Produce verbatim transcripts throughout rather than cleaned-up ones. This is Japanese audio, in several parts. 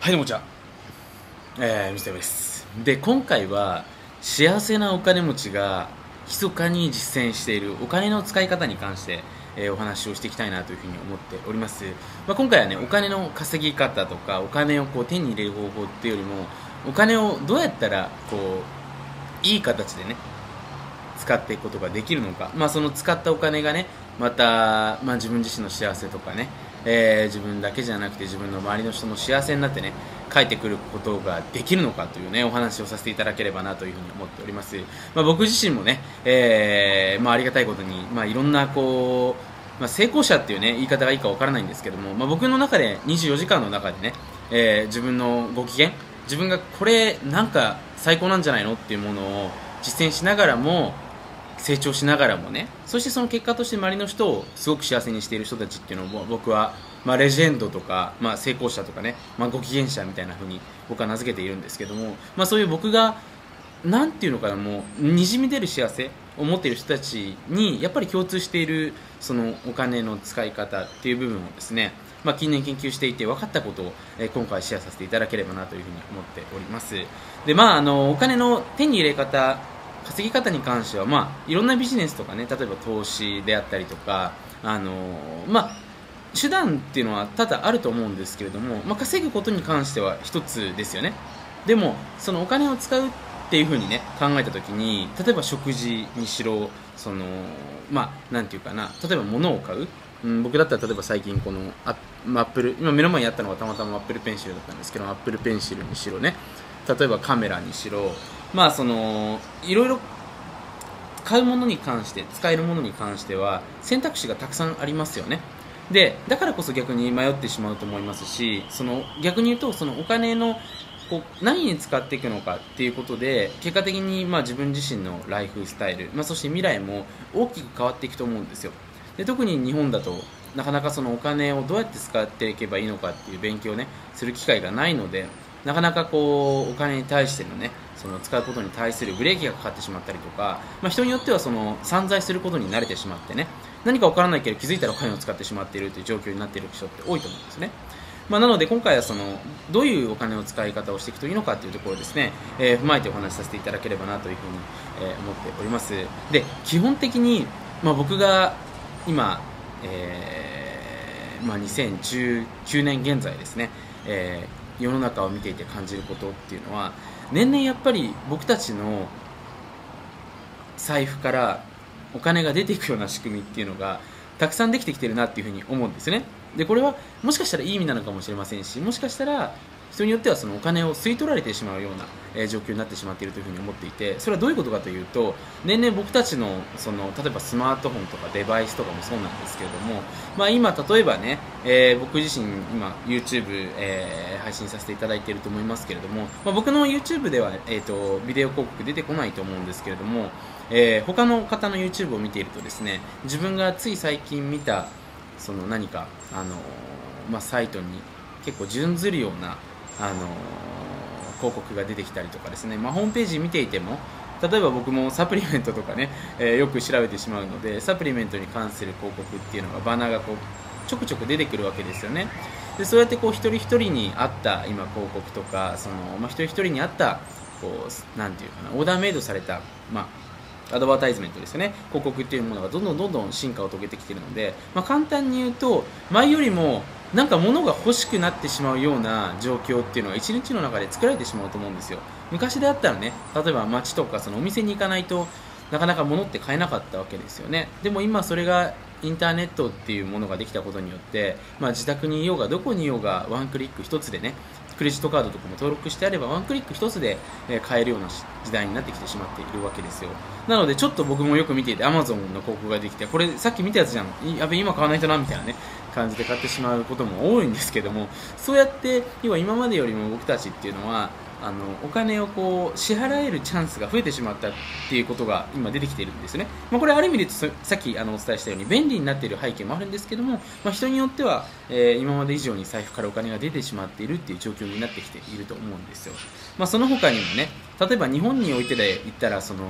はい、どうもこんにちは。えー、ミスターです。で、今回は、幸せなお金持ちが、密かに実践しているお金の使い方に関して、えーお話をしていきたいなというふうに思っております。まあ、今回はね、お金の稼ぎ方とか、お金をこう手に入れる方法っていうよりも、お金をどうやったら、こう、いい形でね、使っていくことができるのか、まあ、その使ったお金がねまた、まあ、自分自身の幸せとかね、えー自分だけじゃなくて自分の周りの人も幸せになってね帰ってくることができるのかというねお話をさせていただければなというふうに思っております。まあ、僕自身もね、えーまあ、ありがたいことに、まあ、いろんなこう、まあ、成功者っていうね言い方がいいかわからないんですけども、まあ、僕の中でにじゅうよじかんの中でね、えー自分のご機嫌自分がこれなんか最高なんじゃないのっていうものを実践しながらも成長しながらもねそしてその結果として周りの人をすごく幸せにしている人たちっていうのを僕は、まあ、レジェンドとか、まあ、成功者とかね、まあ、ご機嫌者みたいな風に僕は名付けているんですけども、まあ、そういう僕がなんていうのかなもうにじみ出る幸せを持っている人たちにやっぱり共通しているそのお金の使い方っていう部分をですねまあ、近年研究していて分かったことを、えー今回シェアさせていただければなというふうに思っております。で、まあ、あのお金の手に入れ方稼ぎ方に関しては、まあ、いろんなビジネスとかね例えば投資であったりとかあの、まあ、手段っていうのは多々あると思うんですけれども、まあ、稼ぐことに関しては一つですよね。でもそのお金を使うっていうふうにね考えたときに例えば食事にしろそのまあなんていうかな例えば物を買う、うん、僕だったら例えば最近このアアップル今目の前にあったのがたまたまアップルペンシルだったんですけどアップルペンシルにしろね例えばカメラにしろまあそのいろいろ買うものに関して使えるものに関しては選択肢がたくさんありますよね。でだからこそ逆に迷ってしまうと思いますしその逆に言うとそのお金のこう何に使っていくのかっていうことで結果的にまあ自分自身のライフスタイル、まあ、そして未来も大きく変わっていくと思うんですよ。で特に日本だとなかなかそのお金をどうやって使っていけばいいのかっていう勉強をねする機会がないのでなかなかこうお金に対してのねその使うことに対するブレーキがかかってしまったりとか、まあ、人によってはその散財することに慣れてしまってね何か分からないけど気づいたらお金を使ってしまっているという状況になっている人って多いと思うんですね。まあ、なので今回はそのどういうお金の使い方をしていくといいのかというところをですね、えー踏まえてお話しさせていただければなというふうに、えー思っております。で基本的に、まあ、僕が今、えーまあ、にせんじゅうきゅうねん現在ですね、えー世の中を見ていて感じることっていうのは年々やっぱり僕たちの財布からお金が出ていくような仕組みっていうのがたくさんできてきてるなっていうふうに思うんですね。でこれはもしかしたらいい意味なのかもしれませんしもしかしたら人によってはそのお金を吸い取られてしまうような、えー状況になってしまっているというふうに思っていてそれはどういうことかというと年々僕たちのその例えばスマートフォンとかデバイスとかもそうなんですけれども、まあ、今例えばね、えー僕自身今 YouTube、えー配信させていただいていると思いますけれども、まあ、僕の YouTube では、えー、とビデオ広告出てこないと思うんですけれども、えー他の方の YouTube を見ているとですね自分がつい最近見たその何か、あのーまあ、サイトに結構準ずるような、あのー広告が出てきたりとかですね、まあ、ホームページ見ていても例えば僕もサプリメントとかね、えーよく調べてしまうのでサプリメントに関する広告っていうのがバナーがこうちょくちょく出てくるわけですよね。でそうやってこう一人一人に合った今広告とかその、まあ、一人一人に合ったこうなんていうかなオーダーメイドされた、まあ、アドバタイズメントですよね広告っていうものがどんどんどんどん進化を遂げてきているので、まあ、簡単に言うと前よりもなんか物が欲しくなってしまうような状況っていうのが一日の中で作られてしまうと思うんですよ。昔であったらね例えば街とかそのお店に行かないとなかなか物って買えなかったわけですよね。でも今それがインターネットっていうものができたことによって、まあ、自宅にいようがどこにいようがワンクリック一つでねクレジットカードとかも登録してあればワンクリック一つでえー買えるような時代になってきてしまっているわけですよ。なのでちょっと僕もよく見ていて Amazon の広告ができてこれさっき見たやつじゃんいやべ今買わないとなみたいなね感じで買ってしまうことも多いんですけどもそうやって要は今までよりも僕たちっていうのはあのお金をこう支払えるチャンスが増えてしまったっていうことが今出てきているんですね。まあ、これある意味で言うとさっきあのお伝えしたように便利になっている背景もあるんですけども、まあ、人によっては、えー今まで以上に財布からお金が出てしまっているっていう状況になってきていると思うんですよ。まあ、その他にもね例えば日本においてで言ったらその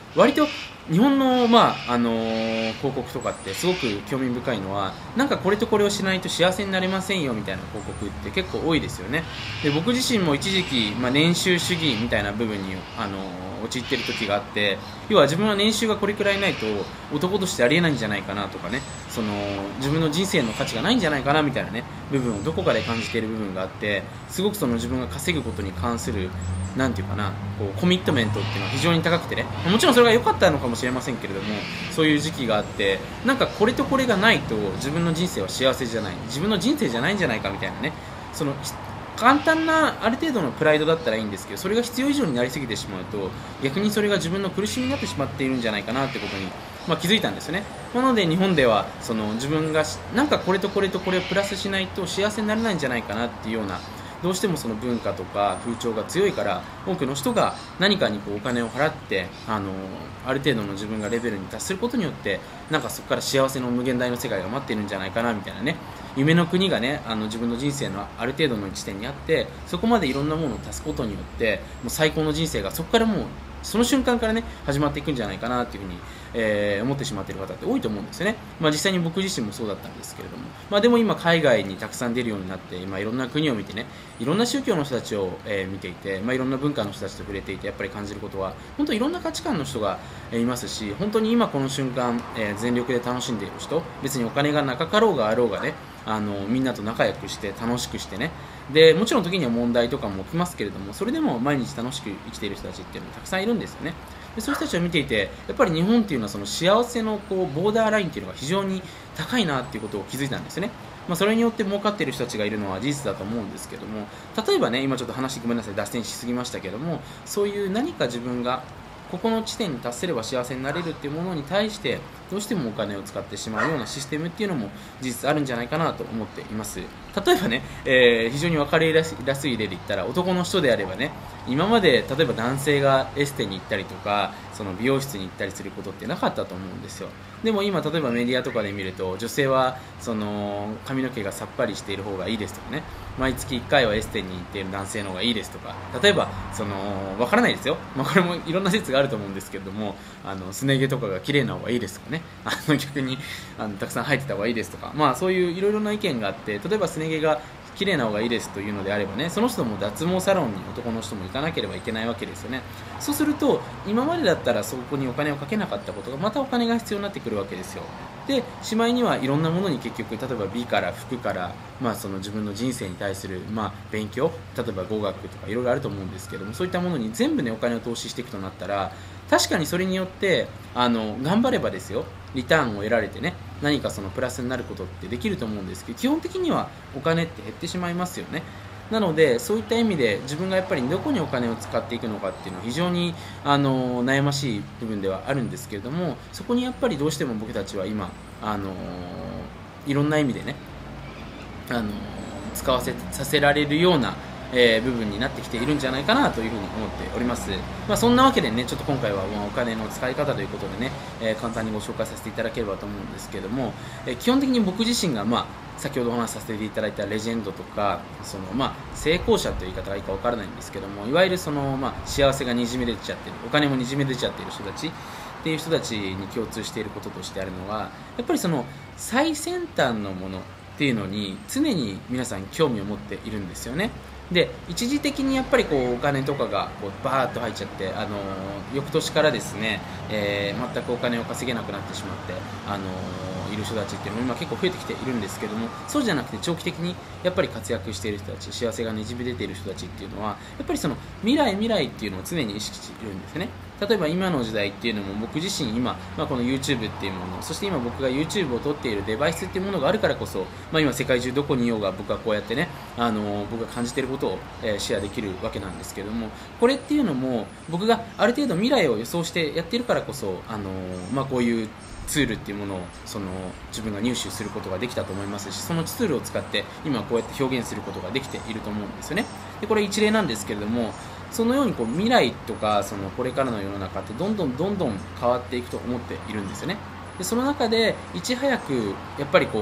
割と日本の、まああのー広告とかってすごく興味深いのは、なんかこれとこれをしないと幸せになれませんよみたいな広告って結構多いですよね。で僕自身も一時期、まあ、年収主義みたいな部分に、あのー陥っている時があって、要は自分は年収がこれくらいないと男としてありえないんじゃないかなとかね、その自分の人生の価値がないんじゃないかなみたいなね部分をどこかで感じている部分があって、すごくその自分が稼ぐことに関するなんていうかな、こうコミットメントっていうのは非常に高くてね、もちろんそれが良かったのかもしれませんけれども、そういう時期があって、なんかこれとこれがないと自分の人生は幸せじゃない、自分の人生じゃないんじゃないかみたいなね、その簡単なある程度のプライドだったらいいんですけど、それが必要以上になりすぎてしまうと逆にそれが自分の苦しみになってしまっているんじゃないかなってことに、まあ、気づいたんですよね。なので日本ではその自分がなんかこれとこれとこれをプラスしないと幸せになれないんじゃないかなっていうような、どうしてもその文化とか風潮が強いから、多くの人が何かにこうお金を払って、あのある程度の自分がレベルに達することによって、なんかそこから幸せの無限大の世界が待っているんじゃないかなみたいなね、夢の国がね、あの自分の人生のある程度の地点にあって、そこまでいろんなものを足すことによってもう最高の人生がそこからもうその瞬間からね始まっていくんじゃないかなというふうに、えー、思ってしまっている方って多いと思うんですよね。まあ、実際に僕自身もそうだったんですけれども、まあ、でも今海外にたくさん出るようになって、今いろんな国を見てね、いろんな宗教の人たちを、えー見ていて、まあ、いろんな文化の人たちと触れていて、やっぱり感じることは本当いろんな価値観の人がいますし、本当に今この瞬間、えー全力で楽しんでいる人、別にお金がなかかろうがあろうがね、あのみんなと仲良くして楽しくしてね、でもちろん時には問題とかも起きますけれども、それでも毎日楽しく生きている人たちっていうのもたくさんいるんですよね。でそういう人たちを見ていて、やっぱり日本っていうのはその幸せのこうボーダーラインっていうのが非常に高いなっていうことを気づいたんですよね。まあ、それによって儲かっている人たちがいるのは事実だと思うんですけども、例えばね、今ちょっと話ごめんなさい脱線しすぎましたけども、そういう何か自分がここの地点に達せれば幸せになれるっていうものに対してどうしてもお金を使ってしまうようなシステムっていうのも事実あるんじゃないかなと思っています。例えばね、えー非常に分かりやすい例で言ったら、男の人であればね、今まで例えば男性がエステに行ったりとか、その美容室に行ったりすることってなかったと思うんですよ。でも今例えばメディアとかで見ると、女性はその髪の毛がさっぱりしている方がいいですとかね、毎月いっかいはエステに行っている男性の方がいいですとか、例えばその分からないですよ、まあ、これもいろんな説があると思うんですけれども、あのすね毛とかが綺麗な方がいいですとかね、あの逆にあのたくさん生えてた方がいいですとか、まあ、そういういろいろな意見があって、例えばすね毛が綺麗な方がいいですというのであればね、その人も脱毛サロンに男の人も行かなければいけないわけですよね。そうすると今までだったらそこにお金をかけなかったことがまたお金が必要になってくるわけですよ。でしまいにはいろんなものに結局、例えば美から服から、まあ、その自分の人生に対する、まあ、勉強、例えば語学とかいろいろあると思うんですけども、そういったものに全部ねお金を投資していくとなったら、確かにそれによってあの頑張ればですよ、リターンを得られてね、何かそのプラスになることってできると思うんですけど、基本的にはお金って減ってしまいますよね。なのでそういった意味で自分がやっぱりどこにお金を使っていくのかっていうのは非常にあの悩ましい部分ではあるんですけれども、そこにやっぱりどうしても僕たちは今あのいろんな意味でね、あの使わせさせられるようなえー、部分になってきているんじゃないかなというふうに思っております。まあ、そんなわけでね、ちょっと今回はまあお金の使い方ということでね、えー、簡単にご紹介させていただければと思うんですけども、えー、基本的に僕自身が、まあ、先ほどお話しさせていただいたレジェンドとか、その、まあ、成功者という言い方がいいか分からないんですけども、いわゆるその、まあ、幸せがにじみ出ちゃってる、お金もにじみ出ちゃっている人たちっていう人たちに共通していることとしてあるのは、やっぱりその最先端のものっていうのに常に皆さん興味を持っているんですよね。で一時的にやっぱりこうお金とかがこうバーッと入っちゃって、あのー、翌年からですね、えー、全くお金を稼げなくなってしまって、あのー、いる人たちっていうのも今結構増えてきているんですけども、そうじゃなくて長期的にやっぱり活躍している人たち、幸せがにじみ出ている人たちっていうのは、やっぱりその未来未来っていうのを常に意識しているんですね。例えば今の時代っていうのも、僕自身今、まあ、この YouTube っていうもの、そして今僕が YouTube を撮っているデバイスっていうものがあるからこそ、まあ、今世界中どこにいようが僕はこうやってね、あの僕が感じていることを、えー、シェアできるわけなんですけれども、これっていうのも僕がある程度未来を予想してやっているからこそ、あのまあ、こういうツールっていうものをその自分が入手することができたと思いますし、そのツールを使って今こうやって表現することができていると思うんですよね。でこれ一例なんですけれども、そのようにこう未来とかそのこれからの世の中ってどんどんどんどん変わっていくと思っているんですよね。でその中でいち早くやっぱりこうこ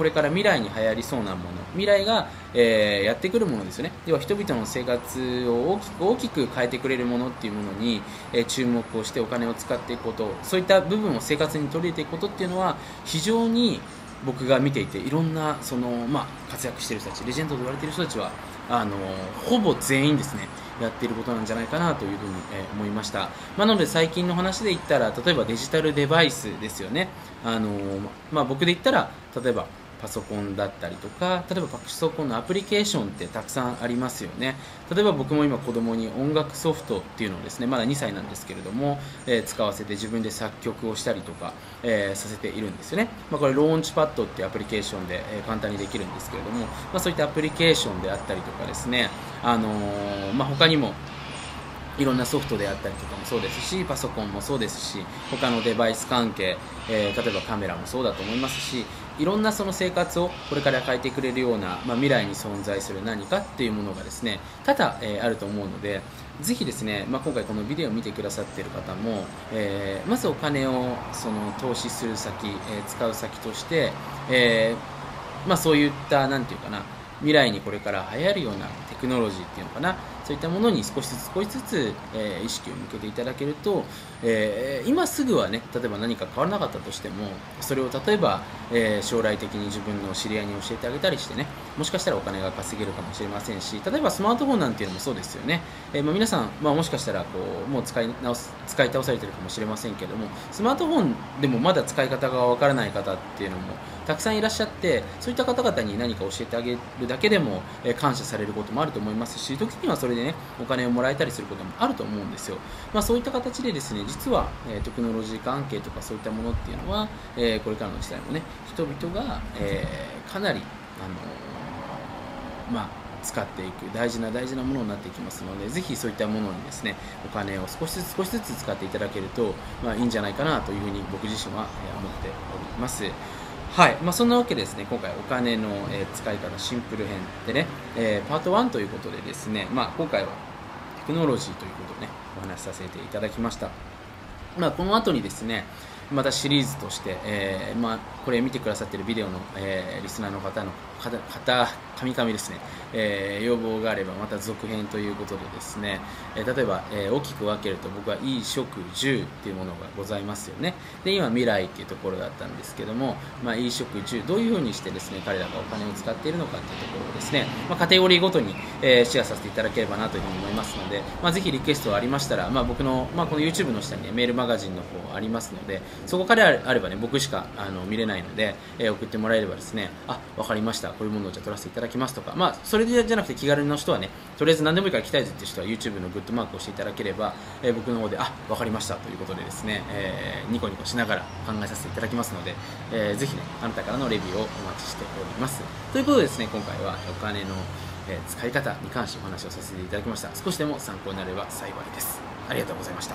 これから未来に流行りそうなもの、未来が、えー、やってくるものですよね。要は人々の生活を大きく大きく変えてくれるものっていうものに、えー、注目をしてお金を使っていくこと、そういった部分を生活に取り入れていくことっていうのは非常に僕が見ていて、いろんなその、まあ、活躍している人たち、レジェンドと言われている人たちはあのほぼ全員ですねやっていることなんじゃないかなというふうに、えー、思いました。まあ、なので最近の話で言ったら、例えばデジタルデバイスですよね。あのまあ、僕で言ったら例えばパソコンだったりとか、例えばパソコンのアプリケーションってたくさんありますよね。例えば僕も今子供に音楽ソフトっていうのをですね、まだにさいなんですけれども、えー、使わせて自分で作曲をしたりとか、えー、させているんですよね。まあ、これローンチパッドっていうアプリケーションで、えー、簡単にできるんですけれども、まあ、そういったアプリケーションであったりとかですね、あのーまあ、他にもいろんなソフトであったりとかもそうですし、パソコンもそうですし、他のデバイス関係、えー、例えばカメラもそうだと思いますし、いろんなその生活をこれから変えてくれるような、まあ、未来に存在する何かっていうものがですね多々、えー、あると思うので、ぜひですね、まあ、今回このビデオを見てくださっている方も、えー、まずお金をその投資する先、えー、使う先として、えーまあ、そういったなんていうかな、未来にこれから流行るようなテクノロジーっていうのかな、そういったものに少しずつ少しずつ、えー、意識を向けていただけると、えー、今すぐはね、例えば何か変わらなかったとしても、それを例えば、えー、将来的に自分の知り合いに教えてあげたりしてね、もしかしたらお金が稼げるかもしれませんし、例えばスマートフォンなんていうのもそうですよね。えーまあ、皆さん、まあ、もしかしたらこうもう使い直す使い倒されてるかもしれませんけども、スマートフォンでもまだ使い方がわからない方っていうのもたくさんいらっしゃって、そういった方々に何か教えてあげるだけでも、えー、感謝されることもあると思いますし、時にはそれでねお金をもらえたりすることもあると思うんですよ。まあ、そういった形でですね、実は、えー、テクノロジー関係とかそういったものっていうのは、えー、これからの時代もね、人々が、えー、かなり、あのー、まあ使っていく大事な大事なものになっていきますので、ぜひそういったものにですねお金を少しずつ少しずつ使っていただけると、まあ、いいんじゃないかなというふうに僕自身は思っております。はい、まあ、そんなわけでですね、今回お金の、えー、使い方シンプル編でね、えー、パートワンということでですね、まあ、今回はテクノロジーということをねお話しさせていただきました。まあ、この後にですねまたシリーズとして、えーまあ、これ見てくださっているビデオの、えー、リスナーの方の方方神々ですね、えー、要望があればまた続編ということでですね、えー、例えば、えー、大きく分けると僕は衣食住っていうものがございますよね。で今未来っていうところだったんですけども、まあ、衣食住どういうふうにしてですね彼らがお金を使っているのかっていうところをですね、まあ、カテゴリーごとに、えー、シェアさせていただければなというふうに思いますので、まあ、ぜひリクエストありましたら、まあ、僕の、まあ、この YouTube の下に、ね、メールマガジンの方ありますので、そこからあればね僕しかあの見れないので、えー、送ってもらえればですね、あ、分かりました、こういうものをじゃあ撮らせていただきますとか、まあ、それでじゃなくて気軽の人はね、とりあえず何でもいいから来たいぜっていう人は YouTube のグッドマークをしていただければ、えー、僕の方であ、分かりましたということでですね、えー、ニコニコしながら考えさせていただきますので、えー、ぜひねあなたからのレビューをお待ちしております。ということでですね、今回はお金の、えー、使い方に関してお話をさせていただきました。少しでも参考になれば幸いです。ありがとうございました。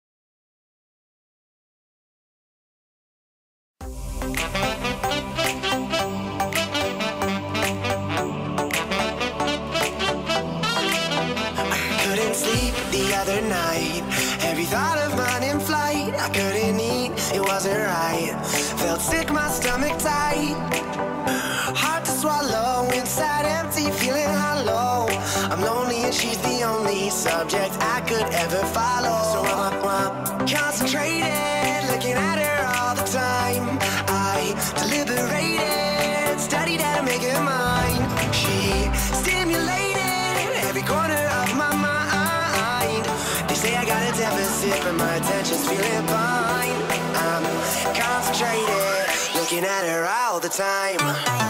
Every thought of mine in flight, I couldn't eat, it wasn't right. Felt sick, my stomach tight. Hard to swallow, inside empty, feeling hollow. I'm lonely and she's the only subject I could ever follow. So I'm, I'm concentrated, looking at her all the time. I deliberated, studied how to make her mine. She stimulated every corner of my mind. Say I got a deficit, but my attention's feeling fine. I'm concentrated, looking at her all the time.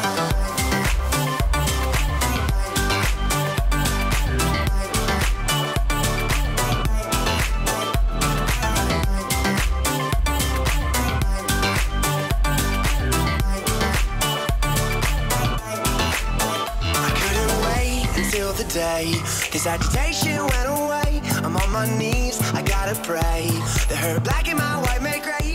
I couldn't wait until the day this agitation went away. I'm on my knees, I gotta pray that her black and my white make gray.